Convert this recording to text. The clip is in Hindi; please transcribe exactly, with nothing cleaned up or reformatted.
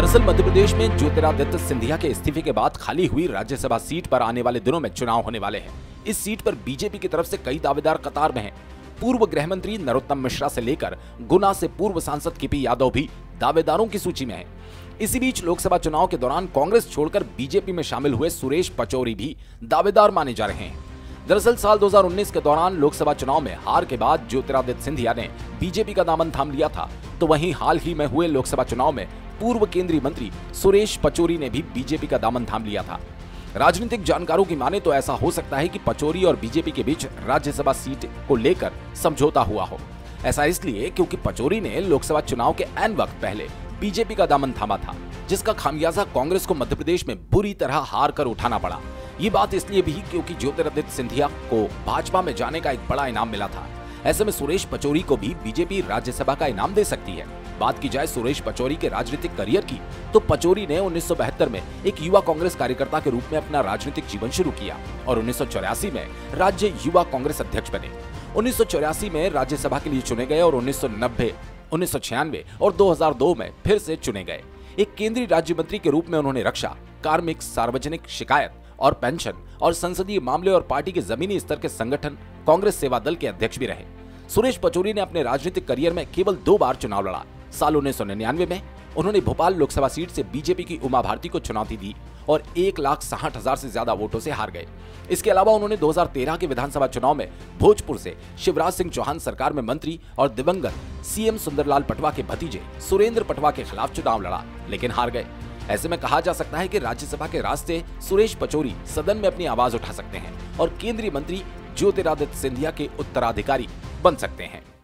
दरअसल मध्य प्रदेश में ज्योतिरादित्य सिंधिया के इस्तीफे के बाद खाली हुई राज्यसभा सीट पर आने वाले दिनों में चुनाव होने वाले हैं। इस सीट पर बीजेपी की तरफ से कई दावेदार कतार में हैं। पूर्व गृह मंत्री नरोत्तम मिश्रा से लेकर गुना से पूर्व सांसद केपी यादव भी दावेदारों की सूची में हैं। इसी बीच लोकसभा चुनाव के दौरान कांग्रेस छोड़कर बीजेपी में शामिल हुए सुरेश पचौरी भी दावेदार माने जा रहे हैं। दरअसल साल दो हज़ार उन्नीस के दौरान लोकसभा चुनाव में हार के बाद ज्योतिरादित्य सिंधिया ने बीजेपी का दामन थाम लिया था, तो वहीं हाल ही में हुए लोकसभा चुनाव में पूर्व केंद्रीय मंत्री सुरेश पचौरी ने भी बीजेपी का दामन थाम लिया था। राजनीतिक जानकारों की माने तो ऐसा हो सकता है कि पचौरी और बीजेपी के बीच राज्यसभा सीट को लेकर समझौता हुआ हो। ऐसा इसलिए क्योंकि पचौरी ने लोकसभा चुनाव के ऐन वक्त पहले बीजेपी का दामन थामा था, जिसका खामियाजा कांग्रेस को मध्य प्रदेश में बुरी तरह हार कर उठाना पड़ा। ये बात इसलिए भी क्योंकि ज्योतिरादित्य सिंधिया को भाजपा में जाने का एक बड़ा इनाम मिला था। ऐसे में सुरेश पचौरी को भी बीजेपी राज्यसभा का इनाम दे सकती है। बात की जाए सुरेश पचौरी के राजनीतिक करियर की, तो पचौरी ने उन्नीस सौ बहत्तर में एक युवा कांग्रेस कार्यकर्ता के रूप में अपना राजनीतिक जीवन शुरू किया और उन्नीस सौ चौरासी में राज्य युवा कांग्रेस अध्यक्ष बने। उन्नीस सौ चौरासी में राज्यसभा के लिए चुने गए और उन्नीस सौ नब्बे, उन्नीस सौ छियानवे और दो हज़ार दो में फिर से चुने गए। एक केंद्रीय राज्य मंत्री के रूप में उन्होंने रक्षा, कार्मिक, सार्वजनिक शिकायत और पेंशन और संसदीय मामले और पार्टी के जमीनी स्तर के संगठन कांग्रेस सेवा दल के अध्यक्ष भी रहे। सुरेश पचौरी ने अपने राजनीतिक करियर में केवल दो बार चुनाव लड़ा। साल उन्नीस सौ निन्यानवे में उन्होंने भोपाल लोकसभा सीट से बीजेपी की उमा भारती को चुनौती दी और एक लाख साठ हजार से ज्यादा वोटों से हार गए। इसके अलावा उन्होंने दो हज़ार तेरह के विधानसभा चुनाव में भोजपुर से शिवराज सिंह चौहान सरकार में मंत्री और दिवंगत सीएम सुंदरलाल पटवा के भतीजे सुरेंद्र पटवा के खिलाफ चुनाव लड़ा, लेकिन हार गए। ऐसे में कहा जा सकता है कि राज्यसभा के रास्ते सुरेश पचौरी सदन में अपनी आवाज उठा सकते हैं और केंद्रीय मंत्री ज्योतिरादित्य सिंधिया के उत्तराधिकारी बन सकते हैं।